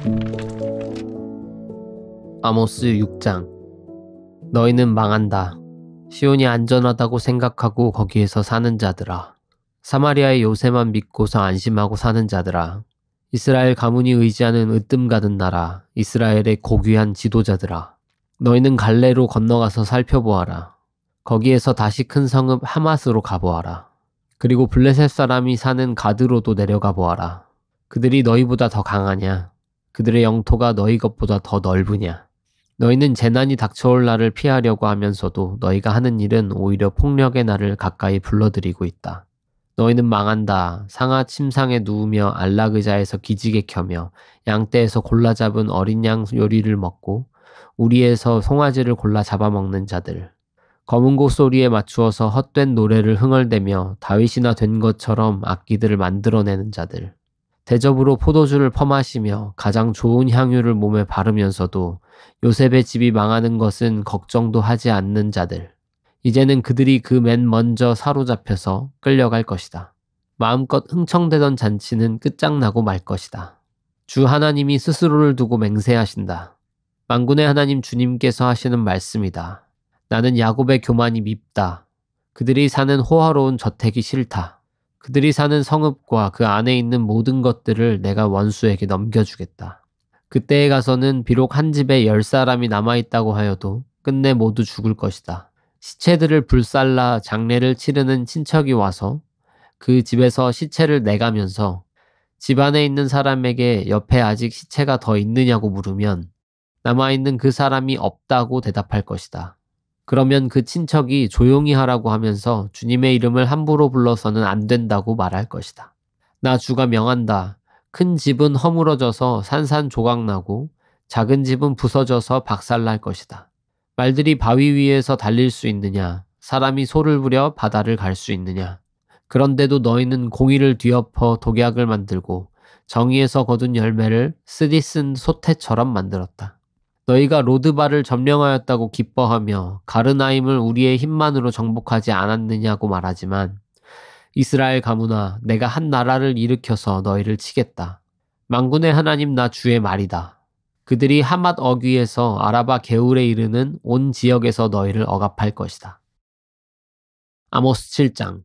아모스 6장. 너희는 망한다. 시온이 안전하다고 생각하고 거기에서 사는 자들아. 사마리아의 요새만 믿고서 안심하고 사는 자들아. 이스라엘 가문이 의지하는 으뜸가든 나라, 이스라엘의 고귀한 지도자들아. 너희는 갈레로 건너가서 살펴보아라. 거기에서 다시 큰 성읍 하맛으로 가보아라. 그리고 블레셋 사람이 사는 가드로도 내려가 보아라. 그들이 너희보다 더 강하냐? 그들의 영토가 너희 것보다 더 넓으냐? 너희는 재난이 닥쳐올 날을 피하려고 하면서도 너희가 하는 일은 오히려 폭력의 날을 가까이 불러들이고 있다. 너희는 망한다. 상하 침상에 누우며 안락 의자에서 기지개 켜며 양떼에서 골라 잡은 어린 양 요리를 먹고 우리에서 송아지를 골라 잡아먹는 자들. 검은 고 소리에 맞추어서 헛된 노래를 흥얼대며 다윗이나 된 것처럼 악기들을 만들어내는 자들. 대접으로 포도주를 퍼마시며 가장 좋은 향유를 몸에 바르면서도 요셉의 집이 망하는 것은 걱정도 하지 않는 자들. 이제는 그들이 그 맨 먼저 사로잡혀서 끌려갈 것이다. 마음껏 흥청대던 잔치는 끝장나고 말 것이다. 주 하나님이 스스로를 두고 맹세하신다. 만군의 하나님 주님께서 하시는 말씀이다. 나는 야곱의 교만이 밉다. 그들이 사는 호화로운 저택이 싫다. 그들이 사는 성읍과 그 안에 있는 모든 것들을 내가 원수에게 넘겨주겠다. 그때에 가서는 비록 한 집에 10사람이 남아있다고 하여도 끝내 모두 죽을 것이다. 시체들을 불살라 장례를 치르는 친척이 와서 그 집에서 시체를 내가면서 집 안에 있는 사람에게 옆에 아직 시체가 더 있느냐고 물으면 남아있는 그 사람이 없다고 대답할 것이다. 그러면 그 친척이 조용히 하라고 하면서 주님의 이름을 함부로 불러서는 안 된다고 말할 것이다. 나 주가 명한다. 큰 집은 허물어져서 산산조각나고 작은 집은 부서져서 박살날 것이다. 말들이 바위 위에서 달릴 수 있느냐? 사람이 소를 부려 바다를 갈 수 있느냐? 그런데도 너희는 공의를 뒤엎어 독약을 만들고 정의에서 거둔 열매를 쓰디쓴 소태처럼 만들었다. 너희가 로드바를 점령하였다고 기뻐하며 가르나임을 우리의 힘만으로 정복하지 않았느냐고 말하지만 이스라엘 가문아, 내가 한 나라를 일으켜서 너희를 치겠다. 만군의 하나님 나 주의 말이다. 그들이 하맛 어귀에서 아라바 게울에 이르는 온 지역에서 너희를 억압할 것이다. 아모스 7장.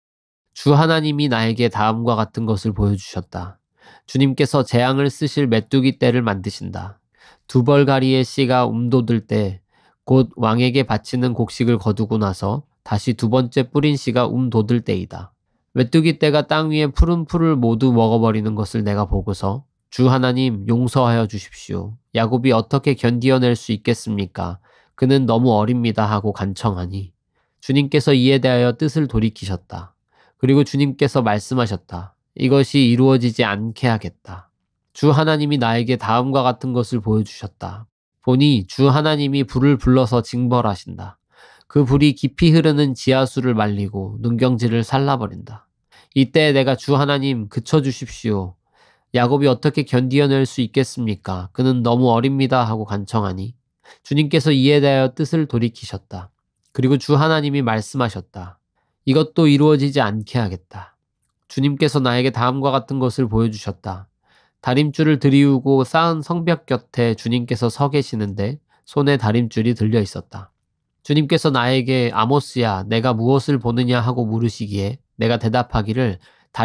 주 하나님이 나에게 다음과 같은 것을 보여주셨다. 주님께서 재앙을 쓰실 메뚜기 떼를 만드신다. 두 벌가리의 씨가 움돋을 때 곧 왕에게 바치는 곡식을 거두고 나서 다시 두 번째 뿌린 씨가 움돋을 때이다. 메뚜기 떼가 땅 위에 푸른 풀을 모두 먹어버리는 것을 내가 보고서 주 하나님 용서하여 주십시오. 야곱이 어떻게 견디어낼 수 있겠습니까? 그는 너무 어립니다 하고 간청하니 주님께서 이에 대하여 뜻을 돌이키셨다. 그리고 주님께서 말씀하셨다. 이것이 이루어지지 않게 하겠다. 주 하나님이 나에게 다음과 같은 것을 보여주셨다. 보니 주 하나님이 불을 불러서 징벌하신다. 그 불이 깊이 흐르는 지하수를 말리고 눈경지를 살라버린다. 이때 내가 주 하나님 그쳐주십시오. 야곱이 어떻게 견디어낼 수 있겠습니까? 그는 너무 어립니다 하고 간청하니 주님께서 이에 대하여 뜻을 돌이키셨다. 그리고 주 하나님이 말씀하셨다. 이것도 이루어지지 않게 하겠다. 주님께서 나에게 다음과 같은 것을 보여주셨다. 다림줄을 들이우고 쌓은 성벽 곁에 주님께서 서 계시는데 손에 다림줄이 들려 있었다. 주님께서 나에게 아모스야 내가 무엇을 보느냐 하고 물으시기에 내가 대답하기를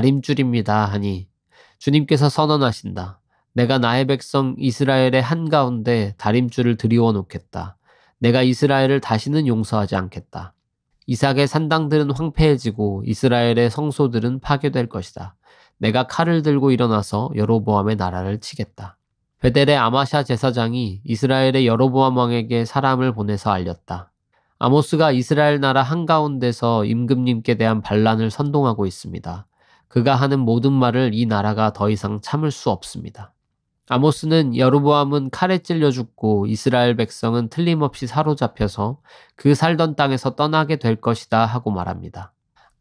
다림줄입니다 하니 주님께서 선언하신다. 내가 나의 백성 이스라엘의 한가운데 다림줄을 들이워 놓겠다. 내가 이스라엘을 다시는 용서하지 않겠다. 이삭의 산당들은 황폐해지고 이스라엘의 성소들은 파괴될 것이다. 내가 칼을 들고 일어나서 여로보암의 나라를 치겠다. 베델의 아마샤 제사장이 이스라엘의 여로보암 왕에게 사람을 보내서 알렸다. 아모스가 이스라엘 나라 한가운데서 임금님께 대한 반란을 선동하고 있습니다. 그가 하는 모든 말을 이 나라가 더 이상 참을 수 없습니다. 아모스는 여로보암은 칼에 찔려 죽고 이스라엘 백성은 틀림없이 사로잡혀서 그 살던 땅에서 떠나게 될 것이다 하고 말합니다.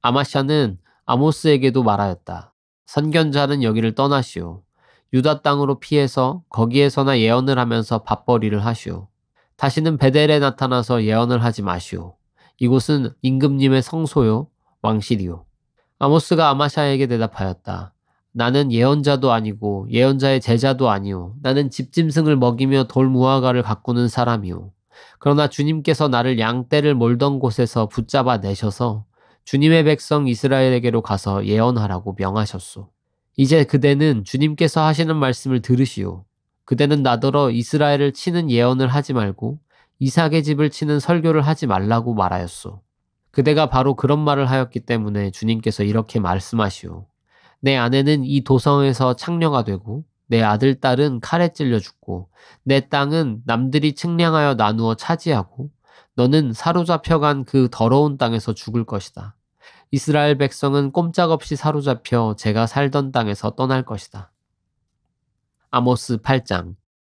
아마샤는 아모스에게도 말하였다. 선견자는 여기를 떠나시오. 유다 땅으로 피해서 거기에서나 예언을 하면서 밥벌이를 하시오. 다시는 베델에 나타나서 예언을 하지 마시오. 이곳은 임금님의 성소요 왕실이요. 아모스가 아마샤에게 대답하였다. 나는 예언자도 아니고 예언자의 제자도 아니오. 나는 집짐승을 먹이며 돌 무화과를 가꾸는 사람이오. 그러나 주님께서 나를 양떼를 몰던 곳에서 붙잡아 내셔서 주님의 백성 이스라엘에게로 가서 예언하라고 명하셨소. 이제 그대는 주님께서 하시는 말씀을 들으시오. 그대는 나더러 이스라엘을 치는 예언을 하지 말고 이삭의 집을 치는 설교를 하지 말라고 말하였소. 그대가 바로 그런 말을 하였기 때문에 주님께서 이렇게 말씀하시오. 내 아내는 이 도성에서 창녀가 되고 내 아들, 딸은 칼에 찔려 죽고 내 땅은 남들이 측량하여 나누어 차지하고 너는 사로잡혀간 그 더러운 땅에서 죽을 것이다. 이스라엘 백성은 꼼짝없이 사로잡혀 제가 살던 땅에서 떠날 것이다. 아모스 8장.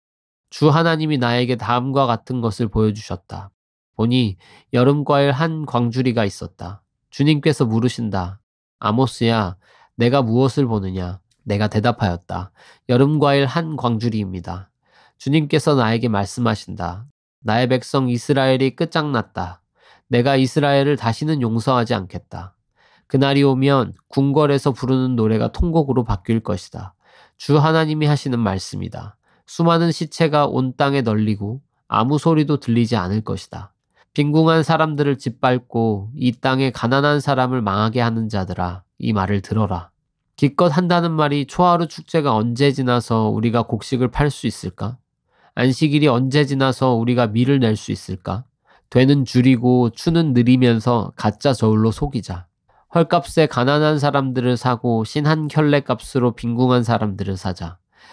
주 하나님이 나에게 다음과 같은 것을 보여주셨다. 보니 여름과일 한 광주리가 있었다. 주님께서 물으신다. 아모스야, 내가 무엇을 보느냐? 내가 대답하였다. 여름과일 한 광주리입니다. 주님께서 나에게 말씀하신다. 나의 백성 이스라엘이 끝장났다. 내가 이스라엘을 다시는 용서하지 않겠다. 그날이 오면 궁궐에서 부르는 노래가 통곡으로 바뀔 것이다. 주 하나님이 하시는 말씀이다. 수많은 시체가 온 땅에 널리고 아무 소리도 들리지 않을 것이다. 빈궁한 사람들을 짓밟고 이 땅에 가난한 사람을 망하게 하는 자들아, 이 말을 들어라. 기껏 한다는 말이 초하루 축제가 언제 지나서 우리가 곡식을 팔 수 있을까? 안식일이 언제 지나서 우리가 밀을 낼 수 있을까? 되는 줄이고 추는 느리면서 가짜 저울로 속이자. 헐값에 가난한 사람들을 사고 신 한 켤레 값으로 빈궁한 사람들을 사자.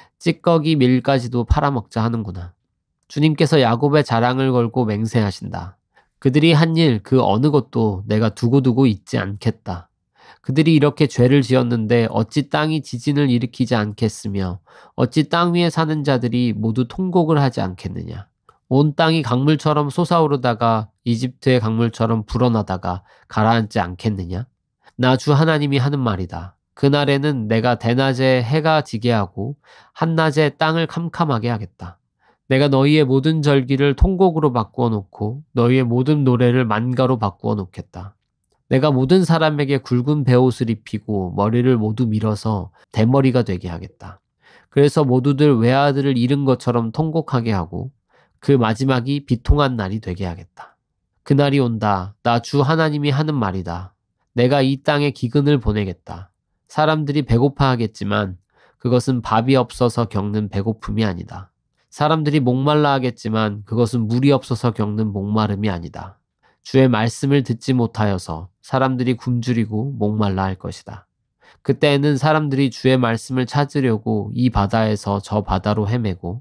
찌꺼기 밀까지도 팔아먹자 하는구나. 주님께서 야곱의 자랑을 걸고 맹세하신다. 그들이 한 일 그 어느 것도 내가 두고두고 잊지 않겠다. 그들이 이렇게 죄를 지었는데 어찌 땅이 지진을 일으키지 않겠으며 어찌 땅 위에 사는 자들이 모두 통곡을 하지 않겠느냐. 온 땅이 강물처럼 솟아오르다가 이집트의 강물처럼 불어나다가 가라앉지 않겠느냐. 나 주 하나님이 하는 말이다. 그날에는 내가 대낮에 해가 지게 하고 한낮에 땅을 캄캄하게 하겠다. 내가 너희의 모든 절기를 통곡으로 바꾸어 놓고 너희의 모든 노래를 만가로 바꾸어 놓겠다. 내가 모든 사람에게 굵은 베옷을 입히고 머리를 모두 밀어서 대머리가 되게 하겠다. 그래서 모두들 외아들을 잃은 것처럼 통곡하게 하고 그 마지막이 비통한 날이 되게 하겠다. 그날이 온다. 나 주 하나님이 하는 말이다. 내가 이 땅에 기근을 보내겠다. 사람들이 배고파하겠지만 그것은 밥이 없어서 겪는 배고픔이 아니다. 사람들이 목말라 하겠지만 그것은 물이 없어서 겪는 목마름이 아니다. 주의 말씀을 듣지 못하여서 사람들이 굶주리고 목말라 할 것이다. 그때에는 사람들이 주의 말씀을 찾으려고 이 바다에서 저 바다로 헤매고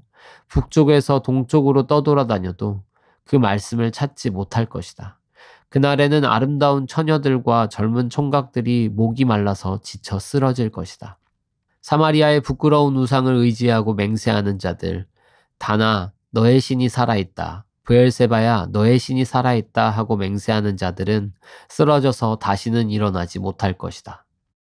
북쪽에서 동쪽으로 떠돌아다녀도 그 말씀을 찾지 못할 것이다. 그날에는 아름다운 처녀들과 젊은 총각들이 목이 말라서 지쳐 쓰러질 것이다. 사마리아의 부끄러운 우상을 의지하고 맹세하는 자들, 다나 너의 신이 살아있다. 브엘세바야 너의 신이 살아있다 하고 맹세하는 자들은 쓰러져서 다시는 일어나지 못할 것이다.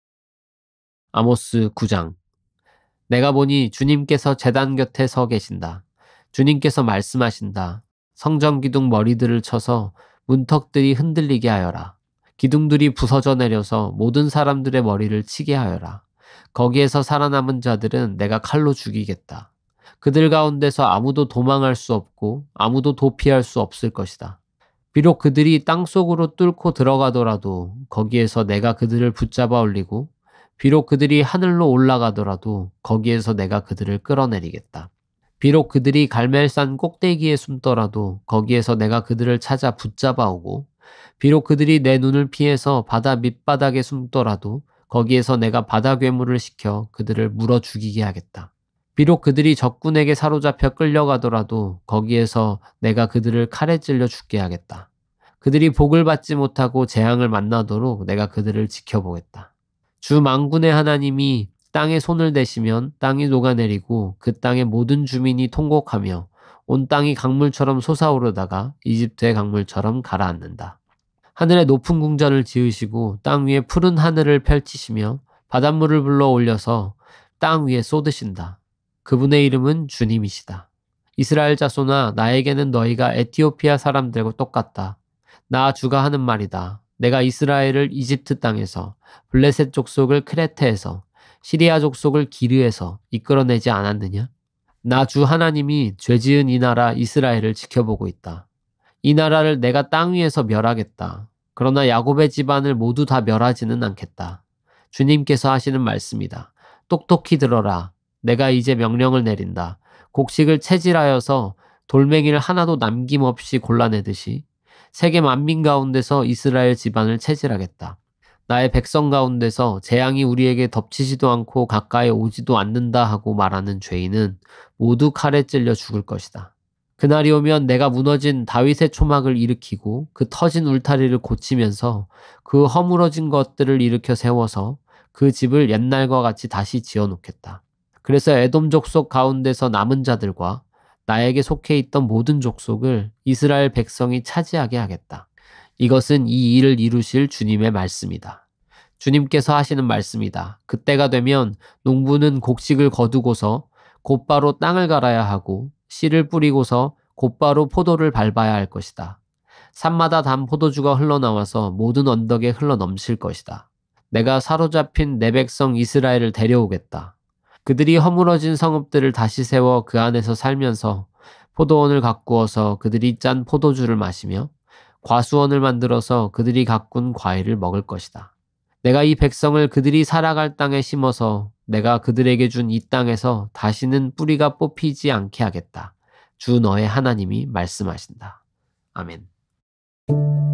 아모스 9장. 내가 보니 주님께서 제단 곁에 서 계신다. 주님께서 말씀하신다. 성전 기둥 머리들을 쳐서 문턱들이 흔들리게 하여라. 기둥들이 부서져 내려서 모든 사람들의 머리를 치게 하여라. 거기에서 살아남은 자들은 내가 칼로 죽이겠다. 그들 가운데서 아무도 도망할 수 없고 아무도 도피할 수 없을 것이다. 비록 그들이 땅속으로 뚫고 들어가더라도 거기에서 내가 그들을 붙잡아 올리고 비록 그들이 하늘로 올라가더라도 거기에서 내가 그들을 끌어내리겠다. 비록 그들이 갈멜산 꼭대기에 숨더라도 거기에서 내가 그들을 찾아 붙잡아 오고 비록 그들이 내 눈을 피해서 바다 밑바닥에 숨더라도 거기에서 내가 바다 괴물을 시켜 그들을 물어 죽이게 하겠다. 비록 그들이 적군에게 사로잡혀 끌려가더라도 거기에서 내가 그들을 칼에 찔려 죽게 하겠다. 그들이 복을 받지 못하고 재앙을 만나도록 내가 그들을 지켜보겠다. 주 만군의 하나님이 땅에 손을 대시면 땅이 녹아내리고 그 땅의 모든 주민이 통곡하며 온 땅이 강물처럼 솟아오르다가 이집트의 강물처럼 가라앉는다. 하늘에 높은 궁전을 지으시고 땅 위에 푸른 하늘을 펼치시며 바닷물을 불러 올려서 땅 위에 쏟으신다. 그분의 이름은 주님이시다. 이스라엘 자손아, 나에게는 너희가 에티오피아 사람들과 똑같다. 나 주가 하는 말이다. 내가 이스라엘을 이집트 땅에서 블레셋 족속을 크레테에서 시리아 족속을 기르에서 이끌어내지 않았느냐? 나 주 하나님이 죄지은 이 나라 이스라엘을 지켜보고 있다. 이 나라를 내가 땅 위에서 멸하겠다. 그러나 야곱의 집안을 모두 다 멸하지는 않겠다. 주님께서 하시는 말씀이다. 똑똑히 들어라. 내가 이제 명령을 내린다. 곡식을 채질하여서 돌멩이를 하나도 남김없이 골라내듯이 세계 만민 가운데서 이스라엘 집안을 채질하겠다. 나의 백성 가운데서 재앙이 우리에게 덮치지도 않고 가까이 오지도 않는다 하고 말하는 죄인은 모두 칼에 찔려 죽을 것이다. 그날이 오면 내가 무너진 다윗의 초막을 일으키고 그 터진 울타리를 고치면서 그 허물어진 것들을 일으켜 세워서 그 집을 옛날과 같이 다시 지어놓겠다. 그래서 에돔 족속 가운데서 남은 자들과 나에게 속해 있던 모든 족속을 이스라엘 백성이 차지하게 하겠다. 이것은 이 일을 이루실 주님의 말씀이다. 주님께서 하시는 말씀이다. 그때가 되면 농부는 곡식을 거두고서 곧바로 땅을 갈아야 하고 씨를 뿌리고서 곧바로 포도를 밟아야 할 것이다. 산마다 단 포도주가 흘러나와서 모든 언덕에 흘러넘칠 것이다. 내가 사로잡힌 내 백성 이스라엘을 데려오겠다. 그들이 허물어진 성읍들을 다시 세워 그 안에서 살면서 포도원을 가꾸어서 그들이 짠 포도주를 마시며 과수원을 만들어서 그들이 가꾼 과일을 먹을 것이다. 내가 이 백성을 그들이 살아갈 땅에 심어서 내가 그들에게 준 이 땅에서 다시는 뿌리가 뽑히지 않게 하겠다. 주 너의 하나님이 말씀하신다. 아멘.